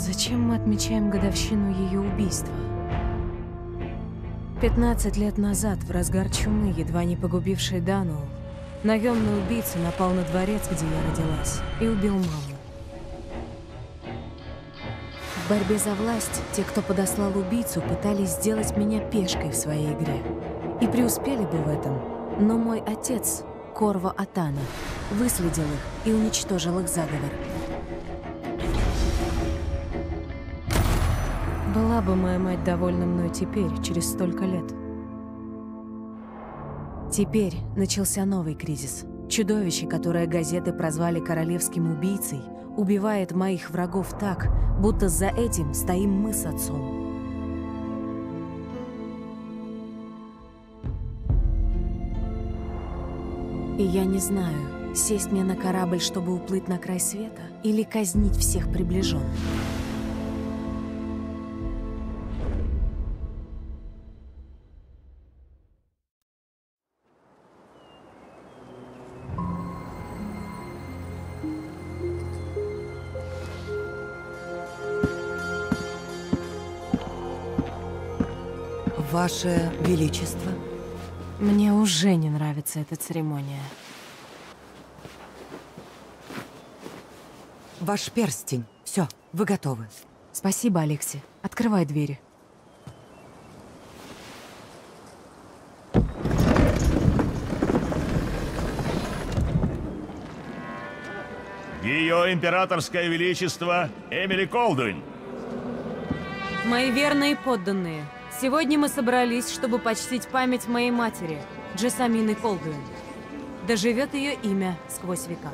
Зачем мы отмечаем годовщину ее убийства? 15 лет назад, в разгар чумы, едва не погубившей Дану, наемный убийца напал на дворец, где я родилась, и убил маму. В борьбе за власть те, кто подослал убийцу, пытались сделать меня пешкой в своей игре. И преуспели бы в этом, но мой отец, Корво Атана, выследил их и уничтожил их заговор. Была бы моя мать довольна мной теперь, через столько лет. Теперь начался новый кризис. Чудовище, которое газеты прозвали королевским убийцей, убивает моих врагов так, будто за этим стоим мы с отцом. И я не знаю, сесть мне на корабль, чтобы уплыть на край света, или казнить всех приближенных. Ваше Величество. Мне уже не нравится эта церемония. Ваш перстень. Все, вы готовы. Спасибо, Алекси. Открывай двери. Ее императорское величество Эмили Колдуин. Мои верные подданные, сегодня мы собрались, чтобы почтить память моей матери, Джессамины Колдуин. Да живет ее имя сквозь века.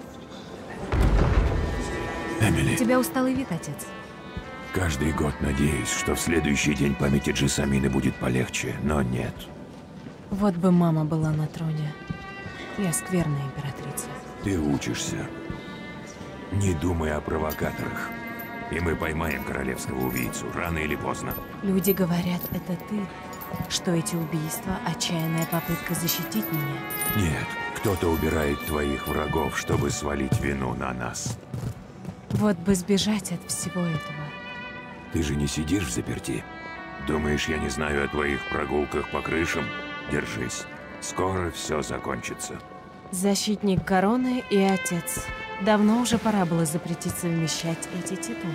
Эмили, У тебя усталый вид, отец. каждый год надеюсь, что в следующий день памяти Джессамины будет полегче, но нет. Вот бы мама была на троне. Я скверная императрица. Ты учишься. Не думай о провокаторах. И мы поймаем королевского убийцу, рано или поздно. Люди говорят, это ты, что эти убийства — отчаянная попытка защитить меня. Нет, кто-то убирает твоих врагов, чтобы свалить вину на нас. Вот бы сбежать от всего этого. Ты же не сидишь в заперти. Думаешь, я не знаю о твоих прогулках по крышам? Держись. Скоро все закончится. Защитник короны и отец. Давно уже пора было запретить совмещать эти титулы.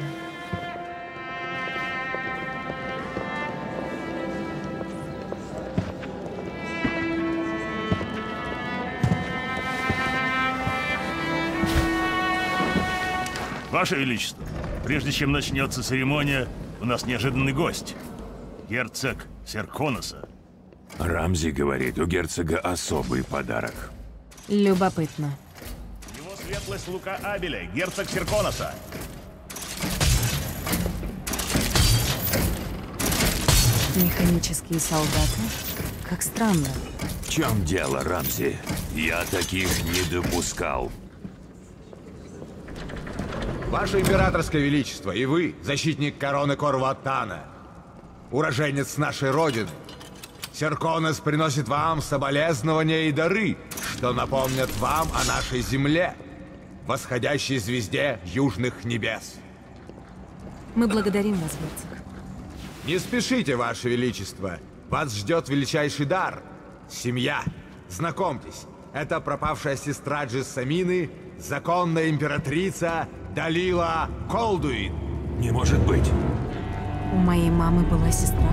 Ваше Величество, прежде чем начнется церемония, у нас неожиданный гость. Герцог Серконоса. Рамзи говорит, у герцога особый подарок. Любопытно. Его светлость Лука Абеля, герцог Серконоса. Механические солдаты? Как странно. В чем дело, Рамзи? Я таких не допускал. Ваше императорское величество, и вы, защитник короны Корво Аттана, уроженец нашей родины, Серконос приносит вам соболезнования и дары, что напомнят вам о нашей земле, восходящей звезде южных небес. Мы благодарим вас, герцог. Не спешите, ваше величество, вас ждет величайший дар – семья. Знакомьтесь, это пропавшая сестра Джессамины, законная императрица Далила Колдуин. Не может быть. У моей мамы была сестра?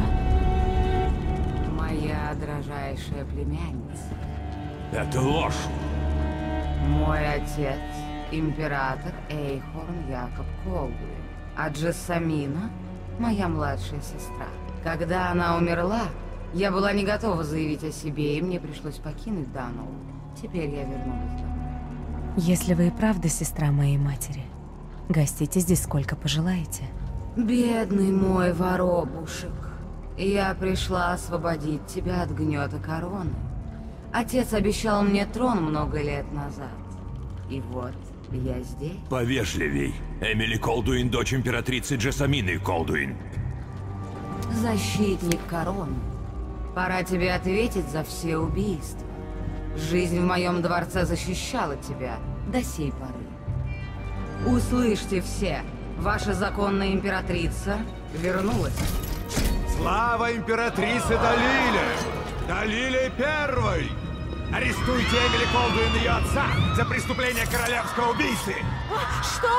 Моя дрожайшая племянница. Это ложь. Мой отец – император Эйхорн Якоб Колдуин, а Джессамина – моя младшая сестра. Когда она умерла, я была не готова заявить о себе, и мне пришлось покинуть Дану. Теперь я вернулась домой. Если вы и правда сестра моей матери, гостите здесь сколько пожелаете. Бедный мой воробушек, я пришла освободить тебя от гнета короны. Отец обещал мне трон много лет назад. И вот я здесь. Повежливей. Эмили Колдуин, дочь императрицы Джессамины Колдуин. Защитник короны. Пора тебе ответить за все убийства. Жизнь в моем дворце защищала тебя до сей поры. Услышьте все, Ваша законная императрица вернулась. Слава императрице Далиле! Далиле Первой! Арестуйте Эмили Колдуин и ее отца за преступление королевского убийцы! Что?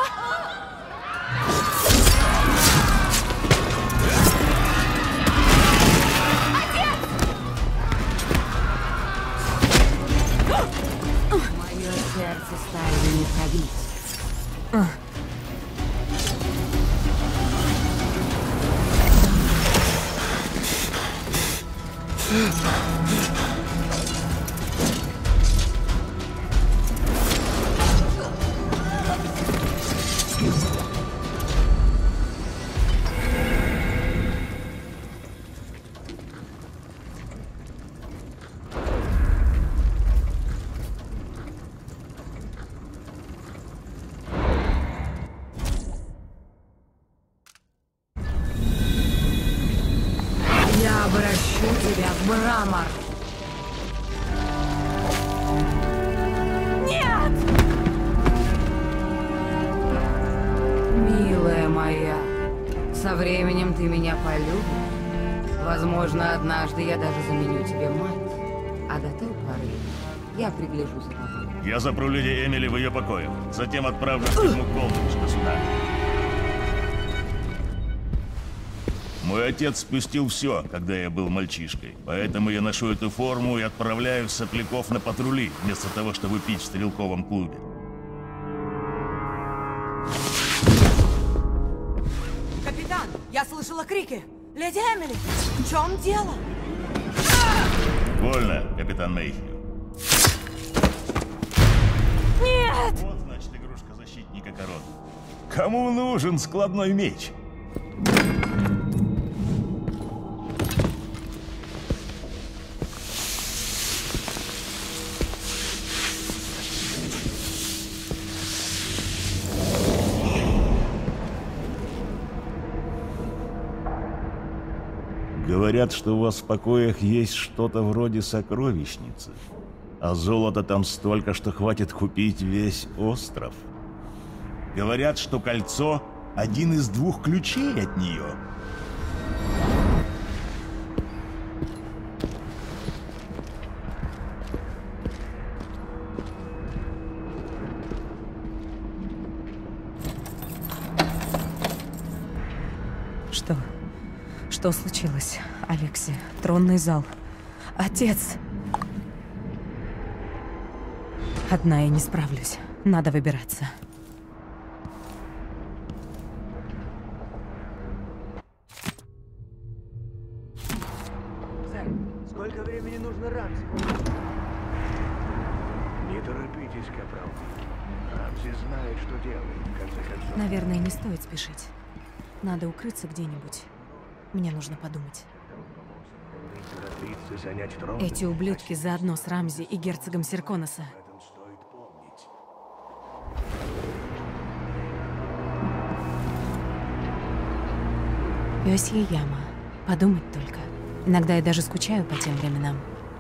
Мое сердце стали не пробить. Я обращу тебя в мрамор. Нет! Милая моя, со временем ты меня полюбишь. Возможно, однажды я даже заменю тебе мать. А до той поры я пригляжу за тобой. Я запру леди Эмили в ее покоях. Затем отправлю в тюрьму Колдуинского суда. Мой отец спустил все, когда я был мальчишкой. Поэтому я ношу эту форму и отправляю сопляков на патрули, вместо того, чтобы пить в стрелковом клубе. Капитан, я слышала крики. Леди Эмили, в чем дело? Вольно, капитан Мэйхью. Нет! Вот, значит, игрушка защитника короны. Кому нужен складной меч? Говорят, что у вас в покоях есть что-то вроде сокровищницы. А золота там столько, что хватит купить весь остров. Говорят, что кольцо — один из 2 ключей от нее. Что? Что случилось, Алекси? Тронный зал. Отец! Одна я не справлюсь. Надо выбираться. Сэр, сколько времени нужно Рамзи? Не торопитесь, капрал. Рамзи знает, что делает, в конце концов. Наверное, не стоит спешить. Надо укрыться где-нибудь. Мне нужно подумать. Императрице занять трон. Эти ублюдки заодно с Рамзи и герцогом Серконоса. Об этом стоит помнить. Пёсья яма. Подумать только. Иногда я даже скучаю по тем временам.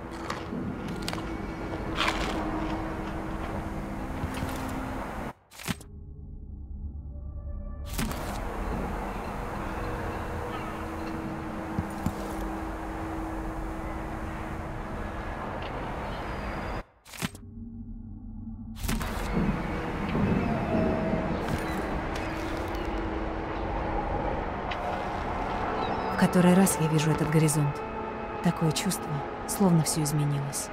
В который раз я вижу этот горизонт. Такое чувство, словно все изменилось.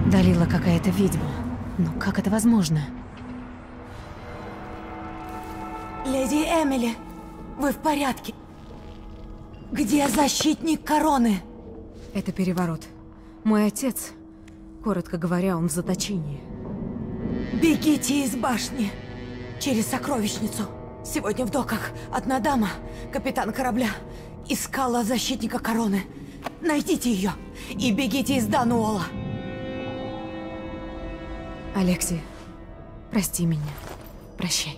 Далила какая-то ведьма. Но как это возможно? Леди Эмили, вы в порядке? Где защитник короны? Это переворот. Мой отец, коротко говоря, он в заточении. Бегите из башни. Через сокровищницу. Сегодня в доках одна дама, капитан корабля, искала защитника короны. Найдите ее и бегите из Дануола. Алекси, прости меня. Прощай.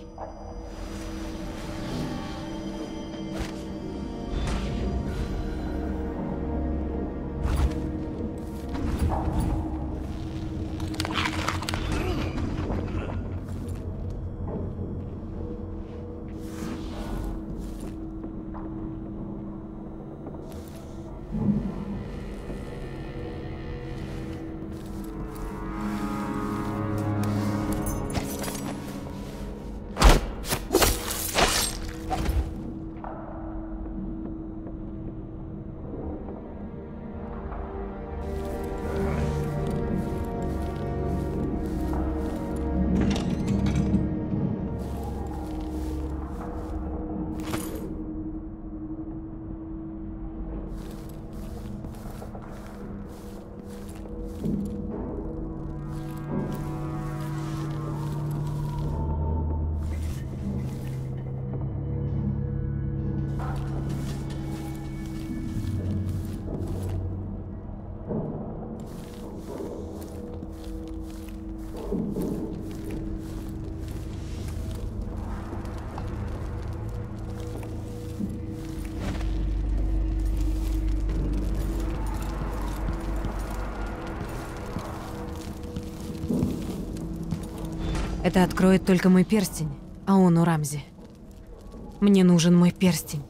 Это откроет только мой перстень, а он у Рамзи. Мне нужен мой перстень.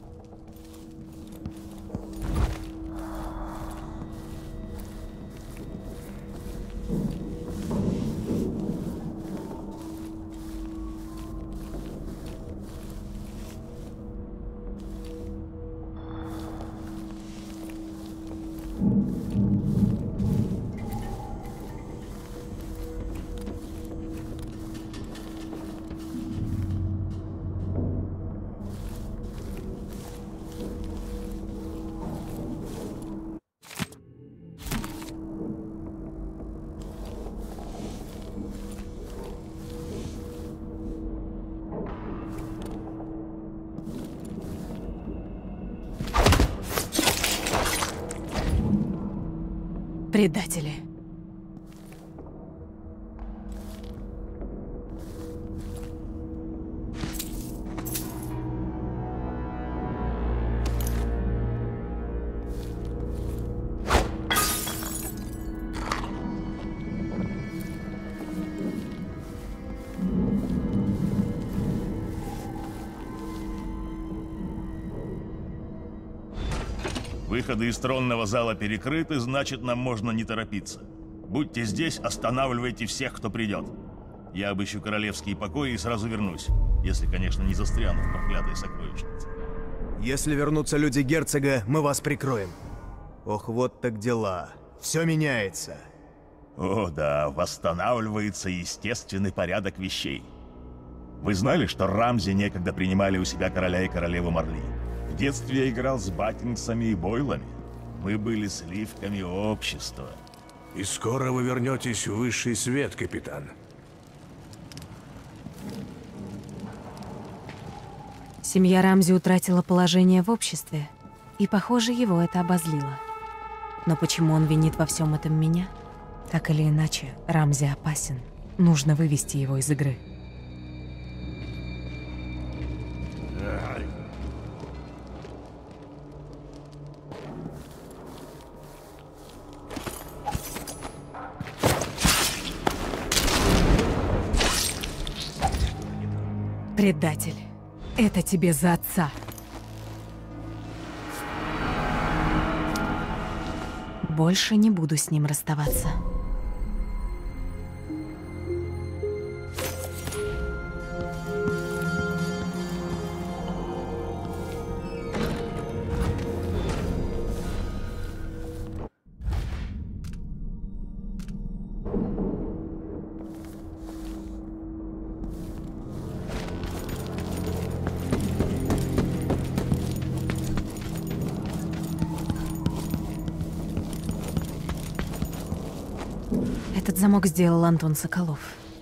Предатели. Выходы из тронного зала перекрыты, значит, нам можно не торопиться. Будьте здесь, останавливайте всех, кто придет. Я обыщу королевские покои и сразу вернусь. Если, конечно, не застряну в проклятой сокровищнице. Если вернутся люди герцога, мы вас прикроем. Ох, вот так дела. Все меняется. О, да, восстанавливается естественный порядок вещей. Вы знали, что Рамзи некогда принимали у себя короля и королеву Марли? В детстве я играл с Баттингсами и Бойлами. Мы были сливками общества. И скоро вы вернетесь в высший свет, капитан. Семья Рамзи утратила положение в обществе, и, похоже, его это обозлило. Но почему он винит во всем этом меня? Так или иначе, Рамзи опасен. Нужно вывести его из игры. Предатель. Это тебе за отца. Больше не буду с ним расставаться. Этот замок сделал Антон Соколов.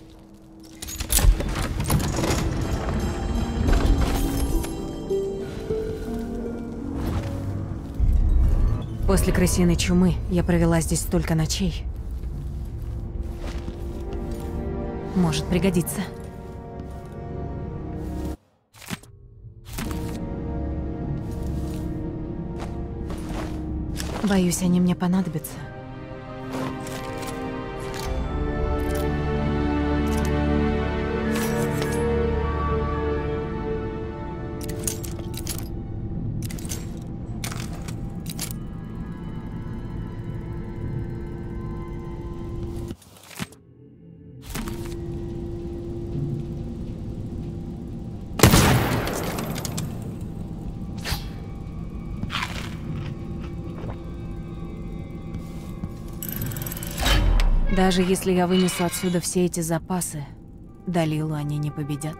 После крысиной чумы я провела здесь столько ночей. Может пригодиться. Боюсь, они мне понадобятся. Даже если я вынесу отсюда все эти запасы, Далилу они не победят.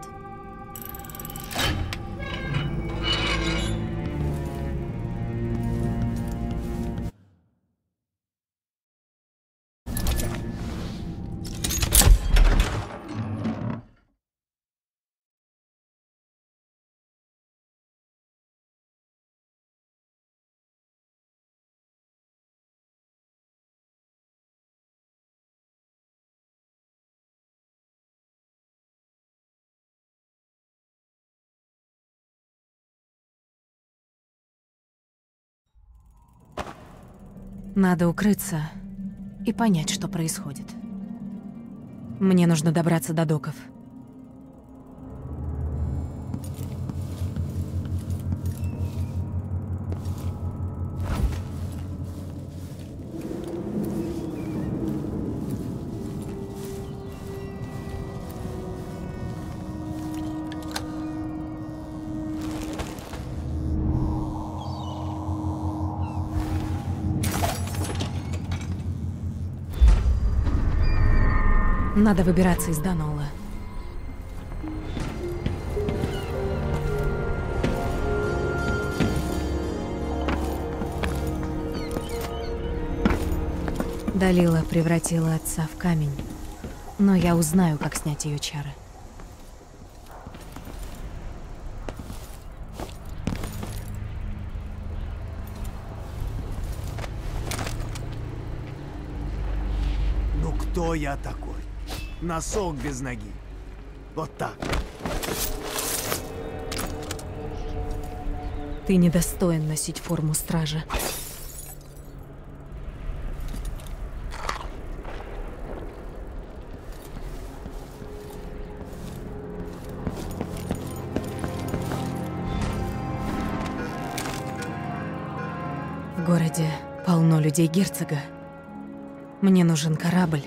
Надо укрыться и понять, что происходит. Мне нужно добраться до доков. Надо выбираться из Данола. Далила превратила отца в камень, но я узнаю, как снять ее чары. Ну кто я такой? Носок без ноги. Вот так. Ты недостоин носить форму стража. В городе полно людей герцога. Мне нужен корабль.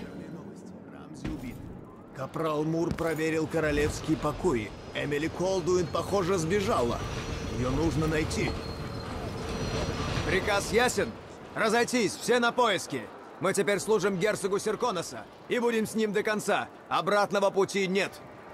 Капрал Мур проверил королевские покои. Эмили Колдуин, похоже, сбежала. Ее нужно найти. Приказ ясен? Разойтись, все на поиски. Мы теперь служим герцогу Серконоса и будем с ним до конца. Обратного пути нет.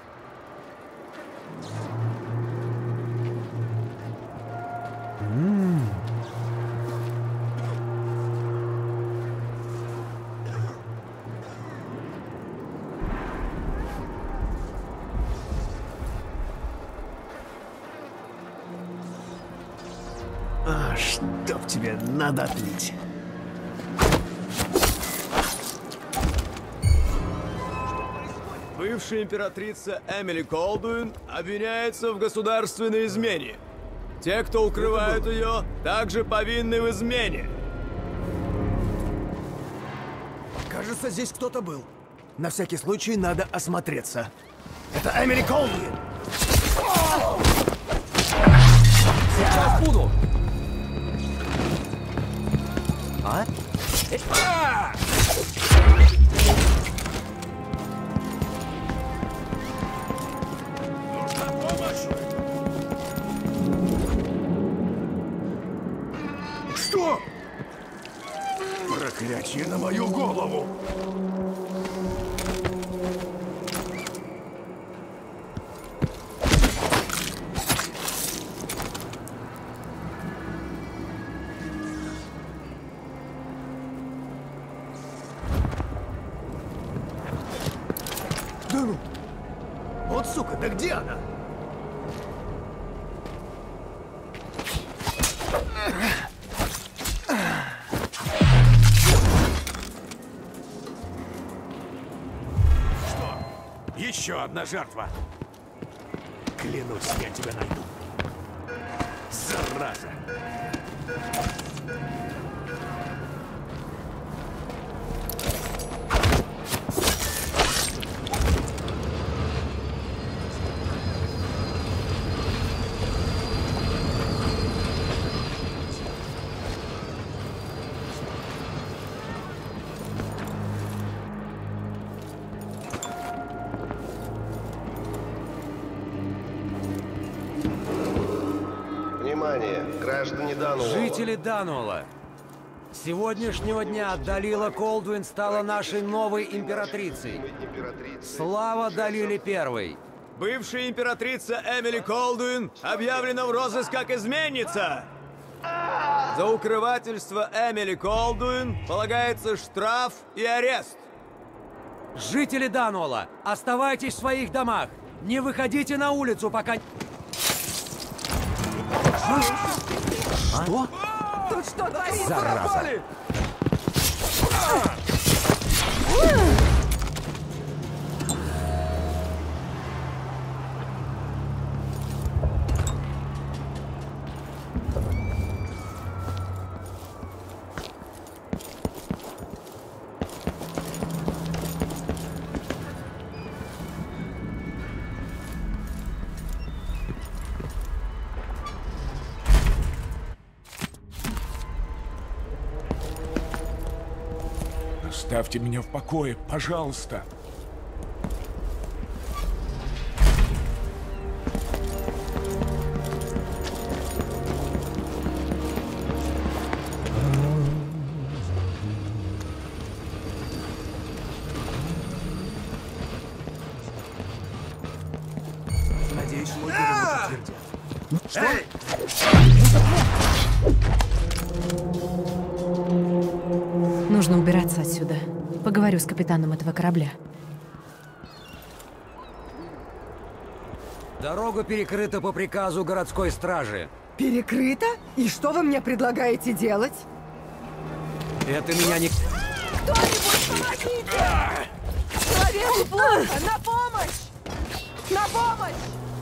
А, чтоб тебе надо отлить. Бывшая императрица Эмили Колдуин обвиняется в государственной измене. Те, кто укрывают ее, также повинны в измене. Кажется, здесь кто-то был. На всякий случай надо осмотреться. Это Эмили Колдуин! Сейчас буду! А? Нужна помощь? Что? Проклятие на мою голову! Ну-ну. Вот сука, да где она? Что? Еще одна жертва. Клянусь, я тебя найду. Зараза! Внимание, граждане Дануола. Жители Дануола. С сегодняшнего дня Далила Колдуин стала нашей новой императрицей. Слава Далиле Первой! Бывшая императрица Эмили Колдуин объявлена в розыск как изменница. За укрывательство Эмили Колдуин полагается штраф и арест. Жители Дануола, оставайтесь в своих домах. Не выходите на улицу, пока... Что? Тут что творится? Зараза! Оставьте меня в покое, пожалуйста. Надеюсь, мой перевод подтвердят. Что? Нужно убираться отсюда. Поговорю с капитаном этого корабля. Дорога перекрыта по приказу городской стражи. Перекрыто? И что вы мне предлагаете делать? Это меня не... Кто-нибудь помогите! Человеку плохо! На помощь! На помощь!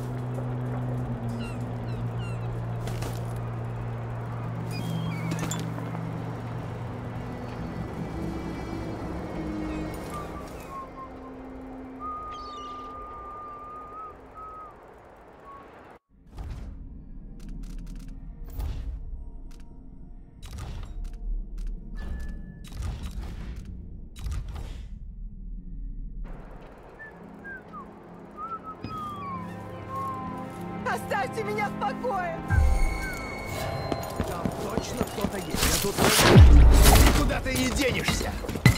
Оставьте меня в покое! Там точно кто-то есть. Я тут... Никуда ты не денешься!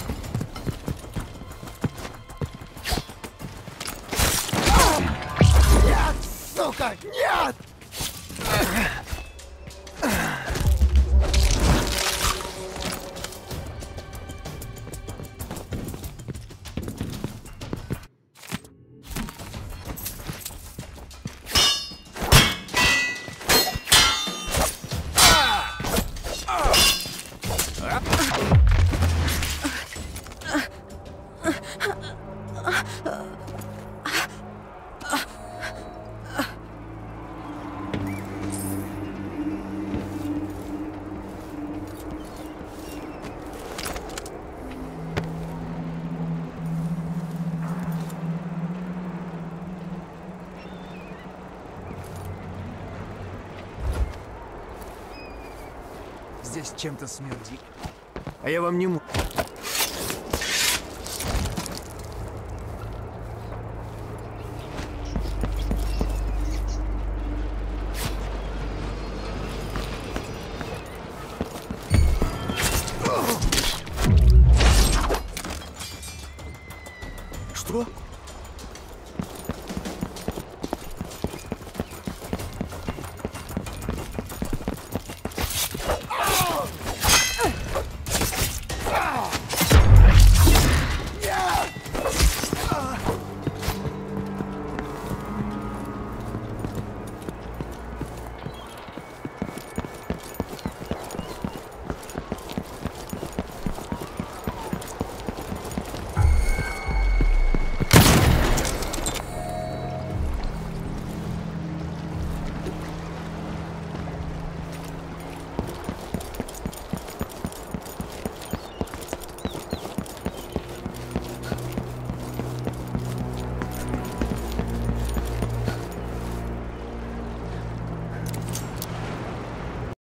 Нет, сука, нет! Здесь чем-то смердит. А я вам не могу. Что?